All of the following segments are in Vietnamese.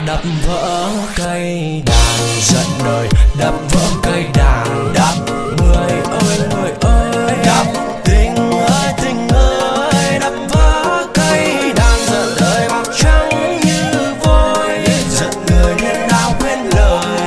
đập vỡ cây đàn giận đời, đập vỡ cây đàn, đập người ơi đập tình ơi đập vỡ cây đàn giận đời bạc trắng như vôi, giận người nên đau quên lời.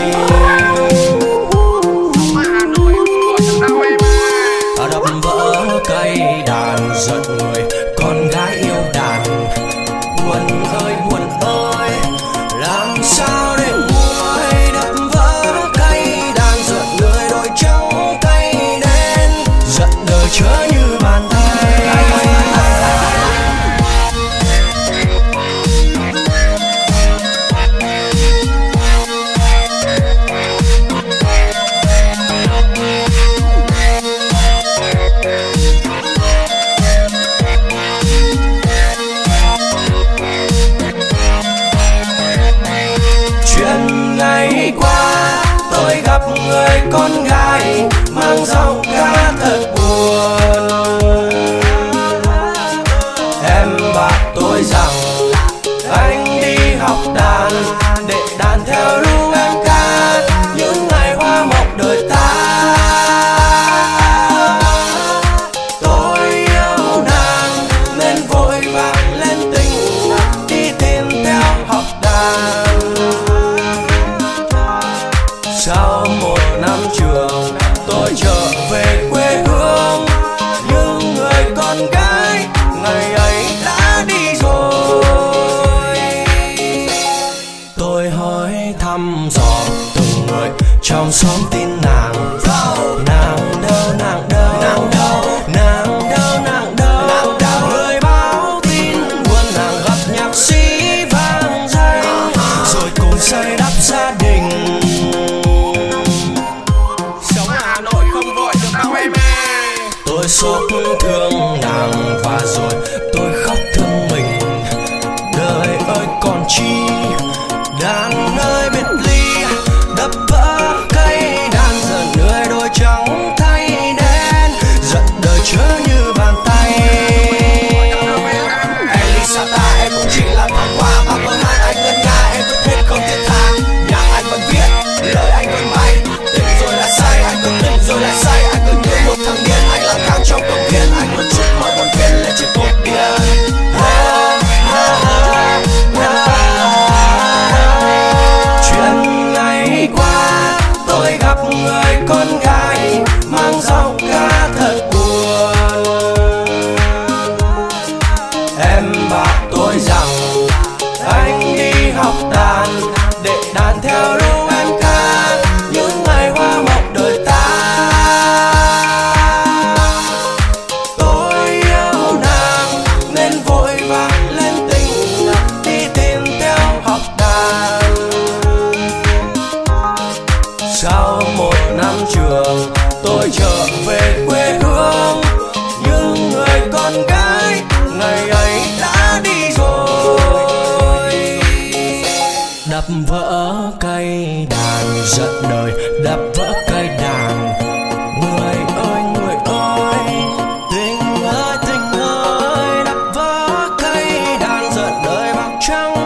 Đập vỡ cây đàn giận người, con gái yêu đàn buồn ơi làm sao để nguôi. Đập vỡ cây đàn giận người, đôi trắng cây đen giận đời chớ như bàn tay. Ngày qua tôi gặp người con gái mang giọng ca thật buồn. Em bảo tôi rằng anh đi học đàn để đàn theo ru em ca những ngày hoa mộng đời ta. Tôi yêu nàng nên vội vàng lên tình đi tìm theo học đàn. Sau một năm trường tôi trở về quê hương, nhưng người con gái ngày ấy đã đi rồi. Tôi hỏi thăm dò từng người trong xóm tin nàng đâu, nàng đâu, nàng đâu, nàng đâu, nàng đâu, nàng đâu, nàng đâu. Người báo tin buồn nàng gặp nhạc sĩ vang danh rồi cùng xây đắp gia đình. Tôi xót thương nàng và rồi tôi khóc thương mình. Đời ơi còn chi đàn ơi biệt ly, đập vỡ cây đàn giận người, đôi trắng thay đen giận đời chớ như bàn tay. Elisata em cũng chỉ là thoáng qua và bữa mai anh ngân nga em vẫn hết không thiết tha. Nhạc anh vẫn viết, lời anh vẫn bay, tỉnh rồi lại say, anh vẫn tỉnh rồi lại say. Anh vẫn như một thằng điên, anh lang thang trong công viên, anh muốn chút mọi buồn phiền lên trên cột điện. Chuyện ngày qua tôi gặp người con gái mang giọng ca thật buồn. Em bảo tôi rằng anh đi học đàn để đàn theo ru em ca những ngày hoa mộng đời ta. Tôi yêu nàng nên vội vàng lên tình đi tìm theo học đàn. Sau một năm trường tôi trở về quê hương, nhưng người con gái ngày ấy đã đi rồi. Đập vỡ cây đàn giận đời, đập vỡ cây đàn người ơi tình ơi đập vỡ cây đàn giận đời bạc trắng